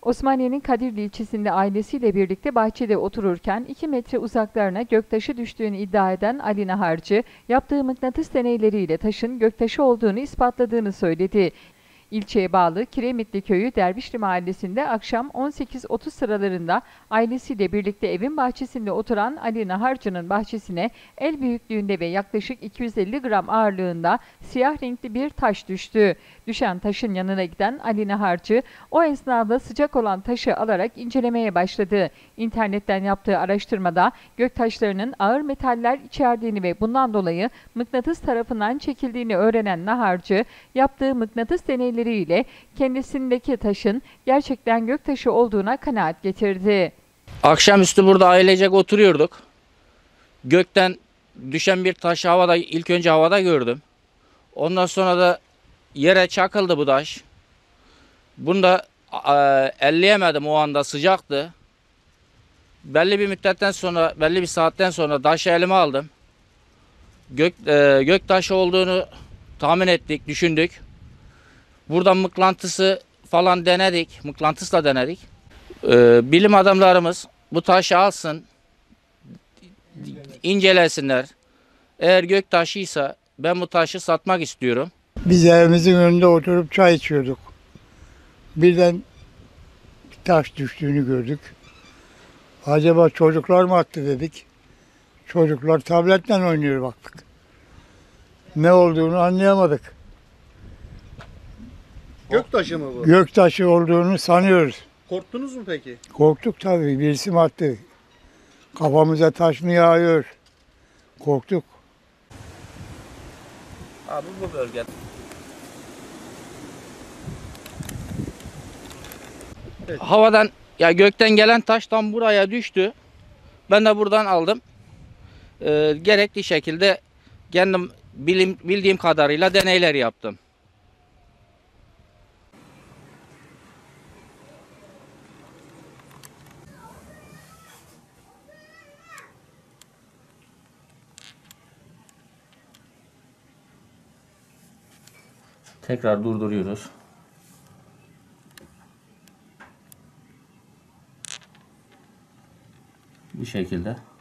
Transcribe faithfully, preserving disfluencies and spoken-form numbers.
Osmaniye'nin Kadirli ilçesinde ailesiyle birlikte bahçede otururken iki metre uzaklarına göktaşı düştüğünü iddia eden Ali Naharcı, yaptığı mıknatıs deneyleriyle taşın göktaşı olduğunu ispatladığını söyledi. İlçeye bağlı Kiremitli Köyü Dervişli Mahallesi'nde akşam on sekiz otuz sıralarında ailesiyle birlikte evin bahçesinde oturan Ali Naharcı'nın bahçesine el büyüklüğünde ve yaklaşık iki yüz elli gram ağırlığında siyah renkli bir taş düştü. Düşen taşın yanına giden Ali Naharcı o esnada sıcak olan taşı alarak incelemeye başladı. İnternetten yaptığı araştırmada göktaşlarının ağır metaller içerdiğini ve bundan dolayı mıknatıs tarafından çekildiğini öğrenen Naharcı, yaptığı mıknatıs deneyleri ile kendisindeki taşın gerçekten göktaşı olduğuna kanaat getirdi. Akşamüstü burada ailecek oturuyorduk. Gökten düşen bir taşı havada, ilk önce havada gördüm. Ondan sonra da yere çakıldı bu taş. Bunu da e, elleyemedim, o anda sıcaktı. Belli bir müddetten sonra, belli bir saatten sonra taşı elime aldım. Gök, e, gök taşı olduğunu tahmin ettik, düşündük. Buradan mıknatısı falan denedik, mıknatısla denedik. Ee, bilim adamlarımız bu taşı alsın, incelesinler. Eğer gök taşıysa ben bu taşı satmak istiyorum. Biz evimizin önünde oturup çay içiyorduk. Birden bir taş düştüğünü gördük. Acaba çocuklar mı attı dedik. Çocuklar tabletten oynuyor baktık. Ne olduğunu anlayamadık. Göktaşı mı bu? Göktaşı olduğunu sanıyoruz. Korktunuz mu peki? Korktuk tabii. Birisi mi attı? Kafamıza taş mı yağıyor? Korktuk. Abi bu bölge. Evet. Havadan, ya gökten gelen taş tam buraya düştü. Ben de buradan aldım. Ee, gerekli şekilde kendim bilim, bildiğim kadarıyla deneyler yaptım. Tekrar durduruyoruz. Bu şekilde.